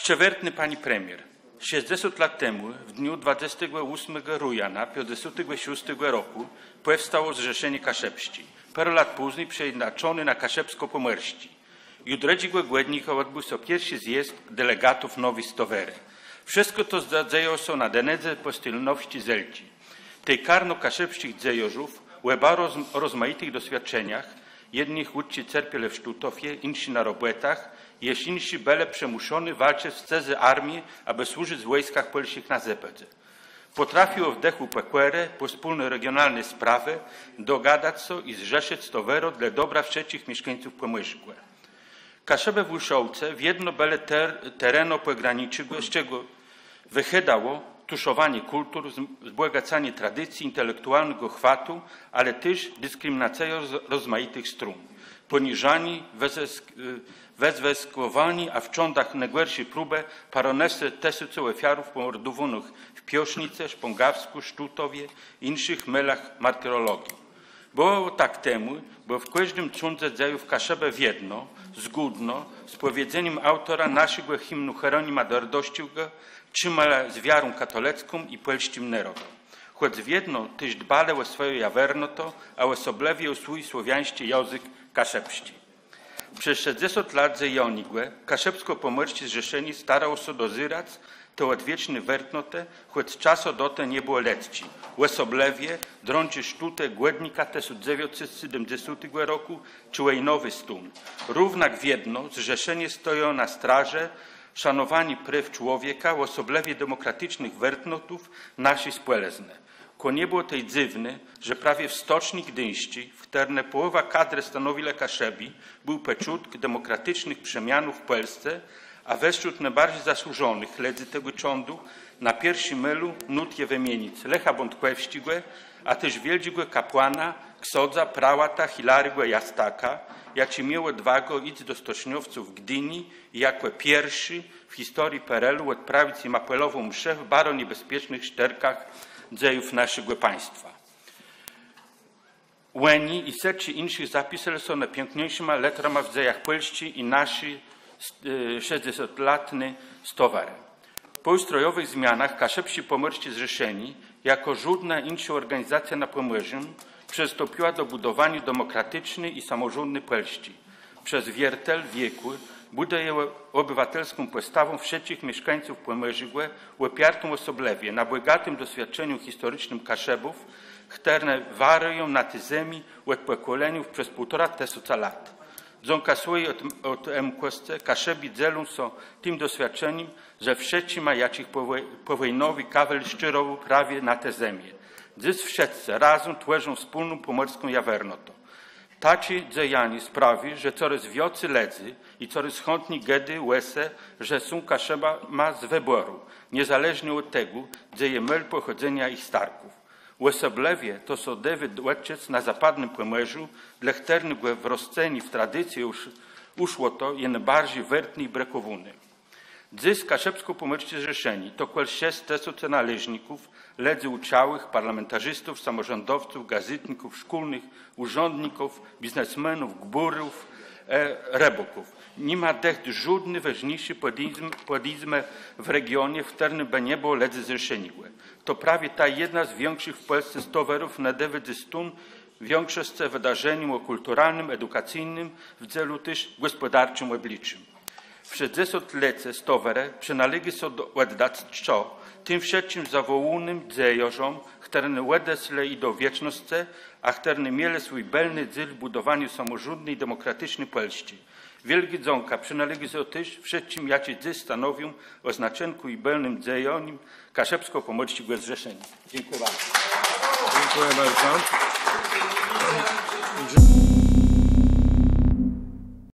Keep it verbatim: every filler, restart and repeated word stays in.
Szczewertny pani premier, sześćdziesiąt lat temu, w dniu dwudziestego ósmego rujna pięćdziesiątego szóstego roku, powstało Zrzeszenie Kaszepści. Parę lat później przeinaczony na Kaszepsko-Pomorści. Jutredziego głednika odbył się pierwszy zjazd delegatów Nowej Stowery. Wszystko to zdarzało się na denedze postylności Zelci. Tej karno-kaszepskich dzejorzów, łeba roz, o rozmaitych doświadczeniach, jednych uczy cerpiele w Sztutofie, inni na robotach, jeszcze inni bele przemuszony walczyć w cedze armii, aby służyć w wojskach polskich na Zepedze. Potrafił w dechu pekwerę po wspólne regionalne sprawy dogadać się i zrzeszyć towero dla dobra wszystkich mieszkańców Pomyślgłe. Kaszebę w Uszołce w jedno bele ter, tereno pogranicznego, z czego wychydało tuszowanie kultur, wzbogacanie tradycji, intelektualnego chwatu, ale też dyskryminacja rozmaitych stron. Poniżani, wezweskowani, a w cządach najgorszej próbę paronesy tysiące ofiarów pomordowanych w Piosznice, Szpongawsku, Sztutowie i innych melach martyrologii. Było tak temu, bo w każdym cudze dzieju w Kaszebę w jedno, zgodno z powiedzeniem autora naszego hymnu Hieronima Dordościego, trzymała z wiarą katolicką i polskim narodem. Choć w jedno też dbale o swoje jawernoto, a osoblewie o swój słowiański język kaszepści. Przez sześćdziesiąt lat zejonigłe kaszepsko-pomorscy zrzeszeni starało się dozyrać to odwieczne wertnote, choć czaso dote nie było lecci. Osoblewie drączy sztutę głednika tysiąc dziewięćset siedemdziesiątego roku czułej nowy stun. Równak w jedno zrzeszenie stoją na straży szanowani praw człowieka, osoblewie demokratycznych wertnotów nasi społeczne. Ko nie było tej dziwne, że prawie w stoczni gdyńści, w której połowa kadry stanowila Kaszebi, był peczutk demokratycznych przemianów w Polsce, a wśród najbardziej zasłużonych ledzy tego cządu na pierwszym mylu nut je wymienić Lecha Bątkłewścigłe, a też wielkiego kapłana, ksodza, prałata Hilarygo Jastaka, jaci miał odwagę iść do stoczniowców Gdyni i jako pierwszy w historii P R L u odprawić im apelową mszę w bardzo niebezpiecznych szterkach dziejów naszego państwa. Łeni i setki innych zapisane są najpiękniejszymi letrami w dziejach Polski i nasi sześćdziesięciolatny stowar. Po ustrojowych zmianach Kaszepsi Pomorscy Zrzeszeni, jako żadna inna organizacja na Pomorzu, przystąpiła do budowania demokratycznej i samorządnej Polski. Przez wiertel wieku buduje obywatelską postawą wszystkich mieszkańców Pomorza, opartą osoblewie na bogatym doświadczeniu historycznym Kaszebów, które warują na tej ziemi od pokoleniów przez półtora tysiąca lat. Dzonka swoje od, od M K S C Kaszebi dzielą się tym doświadczeniem, że wszyscy mają powojnowy kawel szczerowy prawie na tę ziemię. Dziś wszyscy razem tworzą wspólną pomorską jawernotę. Takie działanie sprawi, że coraz więcej ledzy i coraz chętniej gedy łese, że są Kaszeba ma z wyboru, niezależnie od tego, gdzie je mel pochodzenia ich starków. Osoblewie to są David Łeczec na zapadnym Pomorzu, dla którego wrosceni w tradycji już uszło to je najbardziej wertny i brekowuny. Dziś kaszepsko-pomorscy zrzeszeni to kwel sześć tysięcy należników, ledzy uczałych, parlamentarzystów, samorządowców, gazetników szkolnych, urzędników, biznesmenów, gburów, e, reboków. Nie ma dech żadny ważniejszy podizm w regionie, w którym by nie było ledzy zrzeszeniłe. To prawie ta jedna z większych w Polsce stowerów na dewydystun, większość wydarzeniom o kulturalnym, edukacyjnym, w celu też gospodarczym obliczym. W sześćdziesięciolecie stowere przynależy się do oddawstwa tym wszystkim zawołanym dziejorzom, które odesle i do wieczności, a które mieli swój belny cel w budowaniu samorządnej i demokratycznej Polski. Wielki dzonka przynależy się też wszystkim, jacy dziś stanowią o znaczenku i belnym dziejonim Kaszepsko-Pomorskiego Zrzeszenia. Dziękuję bardzo. Dziękuję bardzo.